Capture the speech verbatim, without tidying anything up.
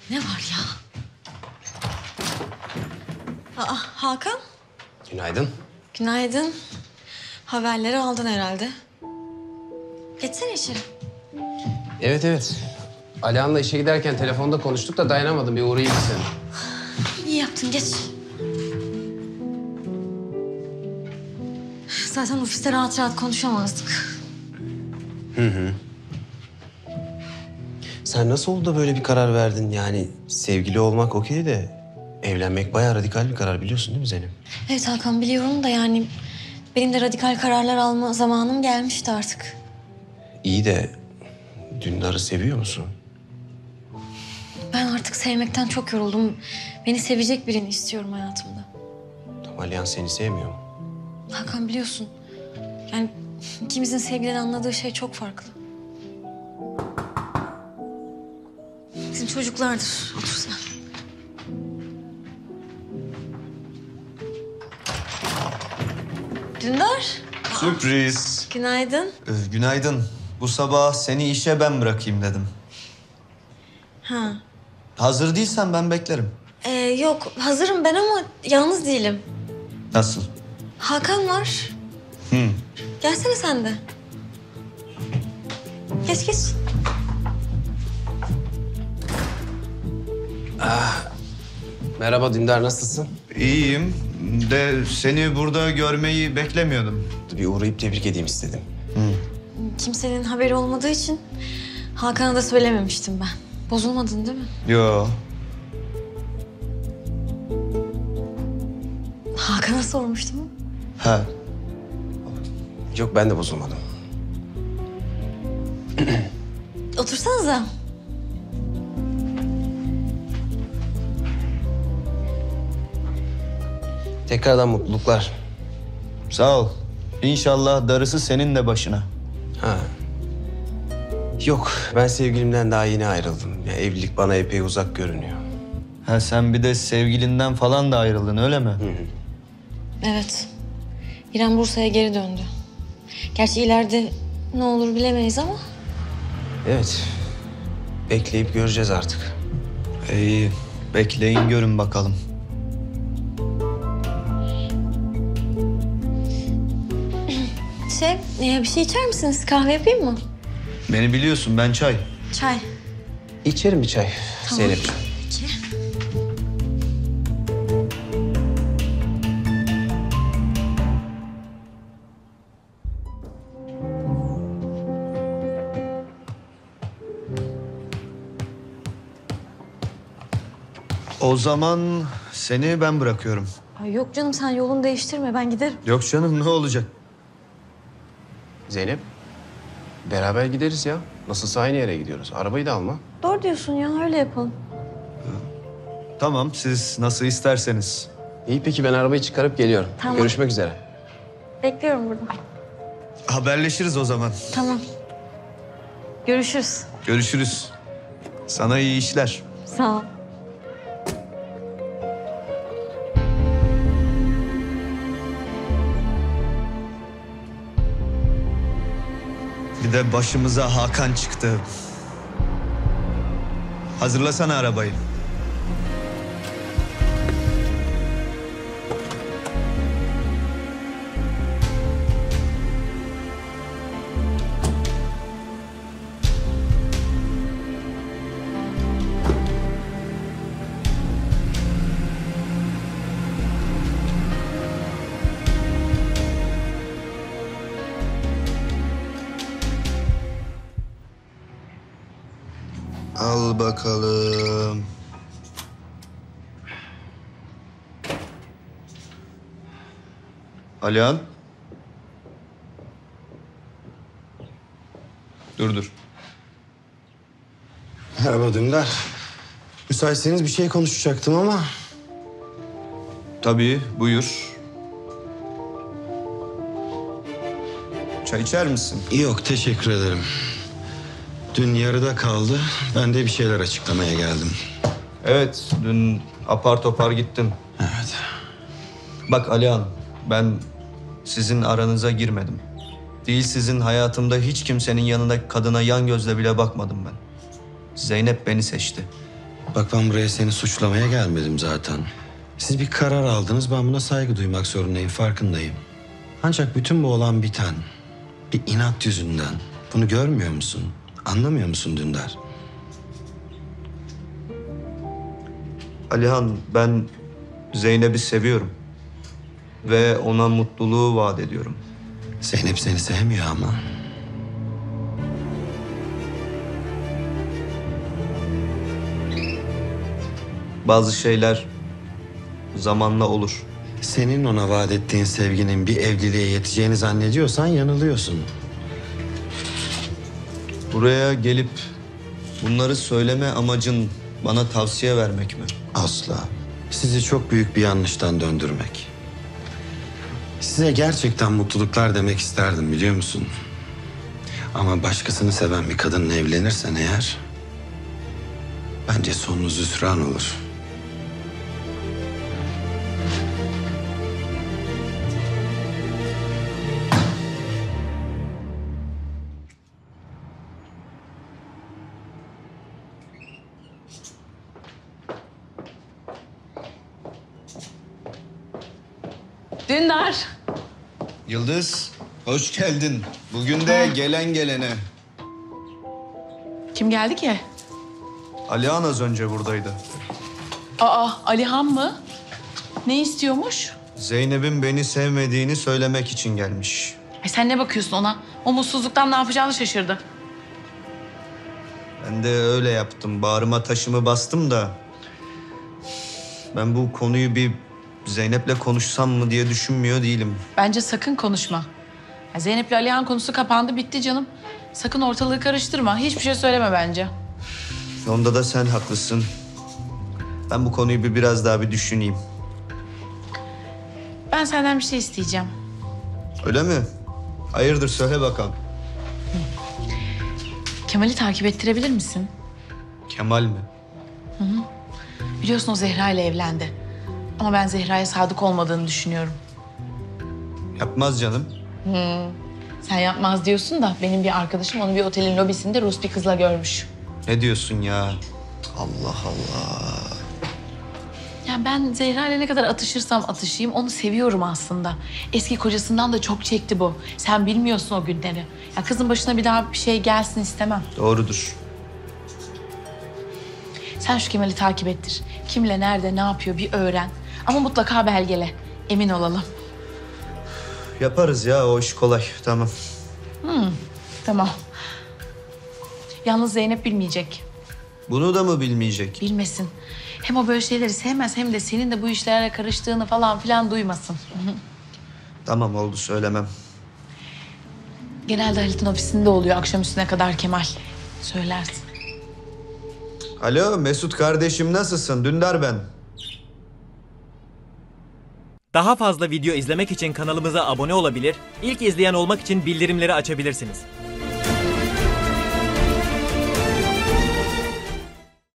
Ne var ya? Aa, Hakan. Günaydın. Günaydın. Haberleri aldın herhalde. Geçsene içeri. Evet evet. Alihan'la işe giderken telefonda konuştuk da dayanamadım. Bir uğrayayım seni. İyi yaptın, geç. Zaten ofiste rahat rahat konuşamazdık. Hı hı. Sen nasıl oldu da böyle bir karar verdin? Yani sevgili olmak okey de evlenmek bayağı radikal bir karar, biliyorsun değil mi Zeynep? Evet Hakan, biliyorum da yani benim de radikal kararlar alma zamanım gelmişti artık. İyi de Dündar'ı seviyor musun? Ben artık sevmekten çok yoruldum. Beni sevecek birini istiyorum hayatımda. Tam Alihan seni sevmiyor mu? Hakan, biliyorsun. Yani ikimizin sevgiden anladığı şey çok farklı. Bizim çocuklardır. Otur sen. Dündar. Sürpriz. Günaydın. Ee, günaydın. Bu sabah seni işe ben bırakayım dedim. Ha. Hazır değilsen ben beklerim. Ee, yok, hazırım ben ama yalnız değilim. Nasıl? Hakan var. Hı. Gelsene sen de. Geç geç. Merhaba Dündar, nasılsın? İyiyim de seni burada görmeyi beklemiyordum. Bir uğrayıp tebrik edeyim istedim. Kimsenin haberi olmadığı için Hakan'a da söylememiştim ben. Bozulmadın değil mi? Yo. Hakan'a sormuştum. Ha. Yok, ben de bozulmadım. Otursanıza. Tekrardan mutluluklar. Sağ ol. İnşallah darısı senin de başına. Ha. Yok, ben sevgilimden daha yeni ayrıldım. Ya, evlilik bana epey uzak görünüyor. Ha sen bir de sevgilinden falan da ayrıldın öyle mi? Hı hı. Evet. İrem Bursa'ya geri döndü. Gerçi ileride ne olur bilemeyiz ama. Evet. Bekleyip göreceğiz artık. İyi. Bekleyin görün bakalım. Şey, e, bir şey içer misiniz? Kahve yapayım mı? Beni biliyorsun ben çay. Çay. İçerim bir çay Tamam. Zeynep'ciğim. Peki. O zaman seni ben bırakıyorum. Ay yok canım, sen yolunu değiştirme, ben giderim. Yok canım ne olacak? Zeynep, beraber gideriz ya. Nasılsa aynı yere gidiyoruz. Arabayı da alma. Doğru diyorsun ya, öyle yapalım. Tamam siz nasıl isterseniz. İyi peki, ben arabayı çıkarıp geliyorum. Tamam. Görüşmek üzere. Bekliyorum burada. Haberleşiriz o zaman. Tamam. Görüşürüz. Görüşürüz. Sana iyi işler. Sağ ol. Bir de başımıza Hakan çıktı. Hazırlasana arabayı. Al bakalım. Alihan. Dur dur. Merhaba Dündar. Müsaitseniz bir şey konuşacaktım ama... Tabii buyur. Çay içer misin? Yok, teşekkür ederim. Dün yarıda kaldı. Ben de bir şeyler açıklamaya geldim. Evet, dün apar topar gittim. Evet. Bak Alihan, ben sizin aranıza girmedim. Değil sizin hayatımda hiç kimsenin yanındaki kadına yan gözle bile bakmadım ben. Zeynep beni seçti. Bak ben buraya seni suçlamaya gelmedim zaten. Siz bir karar aldınız, ben buna saygı duymak zorundayım, farkındayım. Ancak bütün bu olan biten bir inat yüzünden. Bunu görmüyor musun? Anlamıyor musun Dündar? Alihan, ben Zeynep'i seviyorum. Ve ona mutluluğu vaat ediyorum. Zeynep seni sevmiyor ama. Bazı şeyler zamanla olur. Senin ona vaat ettiğin sevginin bir evliliğe yeteceğini zannediyorsan yanılıyorsun. Buraya gelip bunları söyleme amacın bana tavsiye vermek mi? Asla. Sizi çok büyük bir yanlıştan döndürmek. Size gerçekten mutluluklar demek isterdim, biliyor musun? Ama başkasını seven bir kadınla evlenirsen eğer... bence sonunuz hüsran olur. Dündar. Yıldız, hoş geldin. Bugün de gelen gelene. Kim geldi ki? Alihan az önce buradaydı. Aa, Alihan mı? Ne istiyormuş? Zeynep'in beni sevmediğini söylemek için gelmiş. Ay sen ne bakıyorsun ona? O mutsuzluktan ne yapacağını şaşırdı. Ben de öyle yaptım. Bağrıma taşımı bastım da... ben bu konuyu bir Zeynep'le konuşsam mı diye düşünmüyor değilim. Bence sakın konuşma. Ya Zeynep'le Alihan konusu kapandı, bitti canım. Sakın ortalığı karıştırma. Hiçbir şey söyleme bence. Onda da sen haklısın. Ben bu konuyu bir biraz daha bir düşüneyim. Ben senden bir şey isteyeceğim. Öyle mi? Hayırdır, söyle bakalım. Kemal'i takip ettirebilir misin? Kemal mi? Biliyorsun o Zehra ile evlendi. Ama ben Zehra'ya sadık olmadığını düşünüyorum. Yapmaz canım. Sen yapmaz diyorsun da benim bir arkadaşım onu bir otelin lobisinde Rus bir kızla görmüş. Ne diyorsun ya? Allah Allah. Ya ben Zehra ile ne kadar atışırsam atışayım onu seviyorum aslında. Eski kocasından da çok çekti bu. Sen bilmiyorsun o günleri. Ya kızın başına bir daha bir şey gelsin istemem. Doğrudur. Sen şu Kemal'i takip ettir. Kimle, nerede, ne yapıyor bir öğren. Ama mutlaka belgele. Emin olalım. Yaparız ya, o iş kolay. Tamam. Tamam. Yalnız Zeynep bilmeyecek. Bunu da mı bilmeyecek? Bilmesin. Hem o böyle şeyleri sevmez hem de senin de bu işlere karıştığını falan filan duymasın. Tamam, oldu, söylemem. Genelde Halit'in ofisinde oluyor akşam üstüne kadar Kemal. Söylersin. Alo Mesut kardeşim, nasılsın? Dündar ben. Daha fazla video izlemek için kanalımıza abone olabilir, ilk izleyen olmak için bildirimleri açabilirsiniz.